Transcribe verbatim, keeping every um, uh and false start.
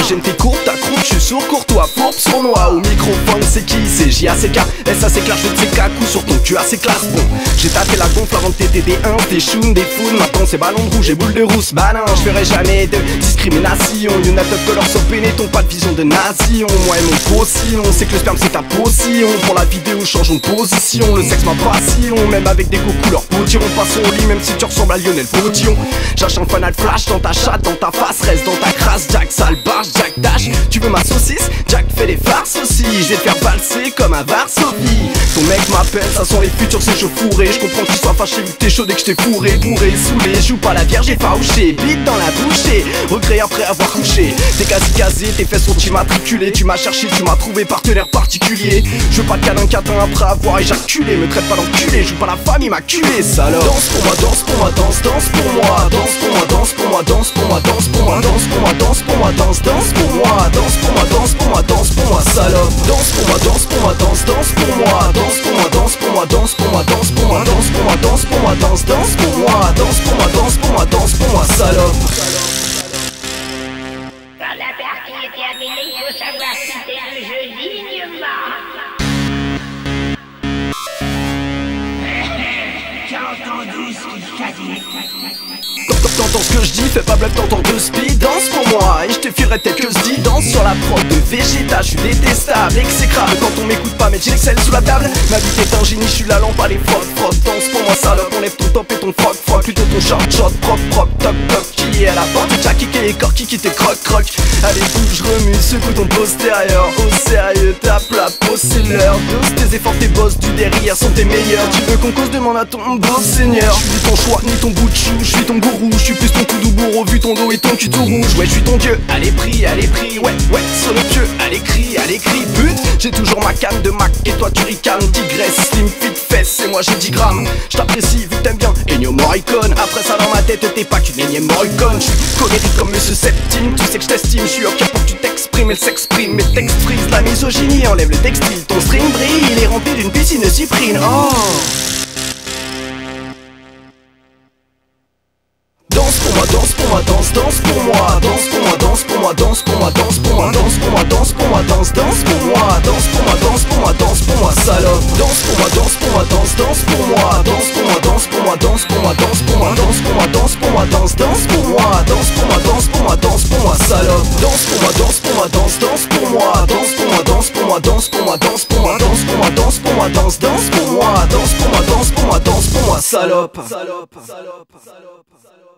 chaîne t'es courte, ta croupe, je suis sourd, courtois, fourbe, sournois. Au microphone c'est qui? C'est J A C K, S A C clair, je ne sais qu'à coup sur ton cul assez classe. Bon, j'ai tapé la gonfle avant de t'aider des uns, des choums, des founes. Maintenant c'est ballon de rouge et boule de rousse. Bah non, je ferai jamais de discrimination. Y'en a d'autres que leur sont péné, t'ont pas de vision de nation. Moi et mon potion, c'est que le sperme c'est ta potion. Pour la vidéo, changeons de position. Le sexe ma passion, même avec des goûts couleur potion. Passons au lit même si tu ressembles à Lionel Potillon. J'achète un fanal flash dans ta chatte, dans ta face, reste dans ta crasse. Jack sale barge, Jack dash. Tu veux ma saucisse? Jack fait des farces aussi. Je vais te faire valser comme un Varsovie. Ton mec m'appelle, ça sent les futurs, c'est chaud fourré. Je comprends qu'il soit fâché vu que t'es chaud dès que je t'ai fourré, bourré, saoulé. Joue pas la vierge et faouché, bite dans la bouchée. Regret après avoir couché. T'es quasi casé, tes fesses sont immatriculées. Tu m'as cherché, tu m'as trouvé partenaire particulier. Je veux pas de câlin catin après avoir éjaculé. Me traite pas d'enculé, joue pas la femme immaculée, salope. Danse pour moi, danse pour moi, danse, danse pour moi. Danse pour moi, danse pour moi, danse pour moi, danse pour moi, danse pour moi, danse pour moi, danse, danse pour moi. Danse pour moi, danse pour moi, danse pour moi, salope. Danse pour moi, danse pour moi, danse, danse pour moi. Danse pour moi, danse pour moi, danse pour moi, danse pour moi, danse pour moi, danse pour moi, danse, danse pour moi. Danse pour moi, danse pour moi, danse pour moi, salope. Quand la partie est terminée, il faut savoir quitter le jeu dignement. J'ai entendu ce qu'il t'a dit. T'entends ce que je dis, fais pas bluff, t'entends deux speed. Danse pour moi et je te filerai tel que je dis. Danse sur la prod de Vegeta, je suis détestable, exécrable. Quand on m'écoute pas, mais j'excelle sous la table. Ma vie est un génie, je suis la lampe, allez frotte, frotte. Danse pour moi salope, enlève ton top et ton froc, froc. Plutôt ton short, short, propre, propre, toc, toc. Qui est à la porte, t'as kické les corps, qui qui t'es croc, croc. Allez bouge, remue, secoue ton postérieur. Au sérieux, tape la pause, c'est l'heure. Dose tes efforts, tes boss du derrière sont tes meilleurs. Tu veux qu'on cause, demande à ton beau seigneur. Je suis ton choix, ni ton bout de chou, je suis ton gourou. Je suis plus ton coup bourreau, vu ton dos et ton cul tout rouge. Ouais, je suis ton dieu, allez prie, allez prie. Ouais, ouais, sur le pieu, allez crie, allez crie. But, j'ai toujours ma canne de Mac et toi tu ricanes. Tigresse, slim, fit, fesse et moi j'ai dix grammes. Je t'apprécie vu que t'aimes bien Ennio Morricone. Après ça dans ma tête, t'es pas qu'une énième Morricone. Je suis colérique comme Monsieur Septime. Tu sais que je t'estime, je suis ok pour que tu t'exprimes. Elle s'exprime, mes textes frise la misogynie. Enlève le textile, ton string brille. Il est rempli d'une piscine de cyprine. Oh! Danse pour moi, danse pour moi, danse, danse pour moi. Danse pour moi, danse pour moi, danse pour moi, danse pour moi, danse pour moi, danse pour moi, danse, danse pour moi. Danse pour moi, danse pour moi, danse pour moi, salope. Danse pour moi, danse pour moi, danse, danse pour moi. Danse pour moi, danse pour moi, danse pour moi, danse pour moi, danse pour moi, danse pour moi, danse, danse pour moi. Danse pour moi, danse pour moi, danse pour moi, salope. Danse pour moi, danse pour moi, danse, danse pour moi. Danse pour moi, danse pour moi, danse pour moi, danse pour moi, danse pour moi, danse pour moi, danse, danse pour moi. Danse pour moi, danse pour moi, danse pour moi, salope. Salope, salope, salope, salope.